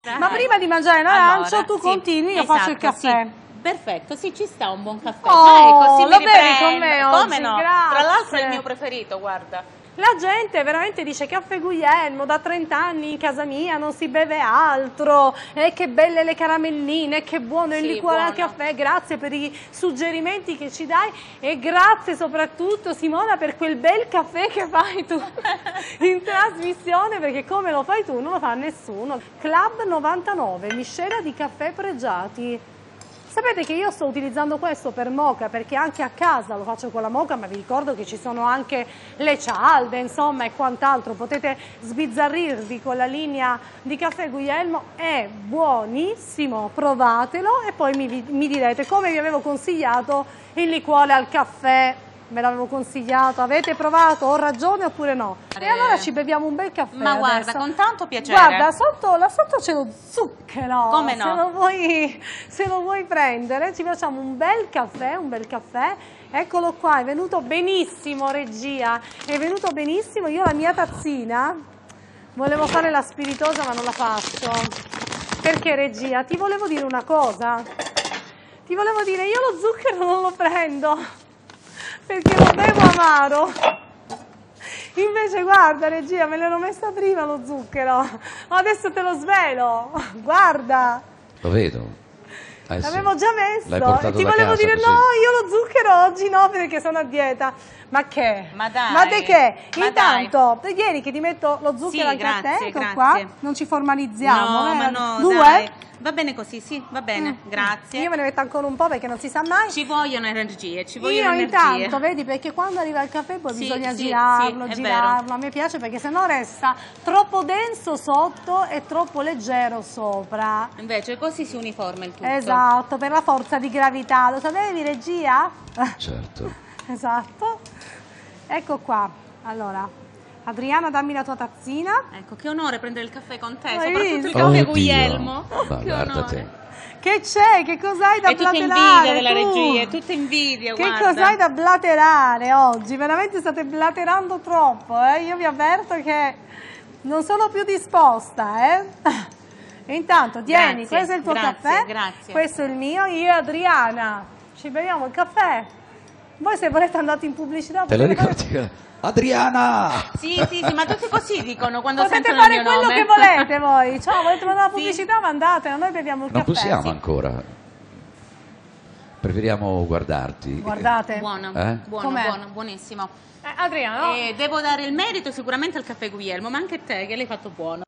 Ma prima di mangiare l'arancio allora, tu sì, continui, io faccio il caffè. Sì. Perfetto, sì, ci sta un buon caffè. Oh, così lo mi bevi riprendo. con me Come oggi? no? Grazie. Tra l'altro è il mio preferito, guarda. La gente veramente dice Caffè Guglielmo, da 30 anni in casa mia non si beve altro, e che belle le caramelline, che buono il liquore al caffè, grazie per i suggerimenti che ci dai e grazie soprattutto Simona per quel bel caffè che fai tu in trasmissione, perché come lo fai tu non lo fa nessuno. Club 99, miscela di caffè pregiati. Sapete che io sto utilizzando questo per moka, perché anche a casa lo faccio con la moka, ma vi ricordo che ci sono anche le cialde, insomma, e quant'altro. Potete sbizzarrirvi con la linea di Caffè Guglielmo, è buonissimo, provatelo e poi mi direte come vi avevo consigliato il liquore al caffè. Me l'avevo consigliato, avete provato? Ho ragione oppure no? E allora ci beviamo un bel caffè. Ma guarda, adesso. con tanto piacere. Guarda, là sotto c'è lo zucchero. Come no? Se lo vuoi prendere, ci facciamo un bel caffè, Eccolo qua, è venuto benissimo, regia. È venuto benissimo. Io la mia tazzina, volevo fare la spiritosa ma non la faccio. Perché, regia? Ti volevo dire una cosa. Ti volevo dire, io lo zucchero non lo prendo perché lo bevo amaro. Invece guarda regia, me l'ero messa prima lo zucchero, adesso te lo svelo, guarda. Lo vedo. L'avevo già messo. L'hai portato Ti da volevo casa, dire così. no, io lo zucchero oggi no perché sono a dieta. Ma che? Ma dai. Ma di che? Ma Intanto, vieni che ti metto lo zucchero anche a te, ecco qua. Non ci formalizziamo. No, ma no, Due? dai. Va bene così, sì, va bene, grazie. Io me ne metto ancora un po' perché non si sa mai. Ci vogliono energie, Io intanto, vedi, perché quando arriva il caffè poi bisogna girarlo, è girarlo. vero. A me piace perché sennò resta troppo denso sotto e troppo leggero sopra. Invece così si uniforma il tutto. Esatto, per la forza di gravità. Lo sapevi, regia? Certo. Esatto. Ecco qua. Allora, Adriana, dammi la tua tazzina. Ecco, che onore prendere il caffè con te, Hai soprattutto il visto? caffè Oddio. Guglielmo. Ma Che guarda onore. te. Che c'è? Che cos'hai da È tutta blaterare? invidia della tu? regia, è tutta invidia, Che guarda. cos'hai da blaterare oggi? Veramente state blaterando troppo, eh? Io vi avverto che non sono più disposta, eh? E intanto, tieni, Grazie, questo è il tuo grazie, caffè, grazie. questo è il mio, io e Adriana ci beviamo il caffè. Voi se volete andate in pubblicità Te lo potete fare- ricordi che... Adriana! Sì, ma tutti così dicono quando Potete sentono il fare mio quello nome. che volete voi. Ciao, volete mandare la Sì. pubblicità? Mandate, noi beviamo il Non caffè. possiamo Sì. ancora. Preferiamo guardarti. Guardate. Buono, buono, Com'è? buono, buonissimo. Adriana, no? E devo dare il merito sicuramente al caffè Guglielmo, ma anche a te che l'hai fatto buono.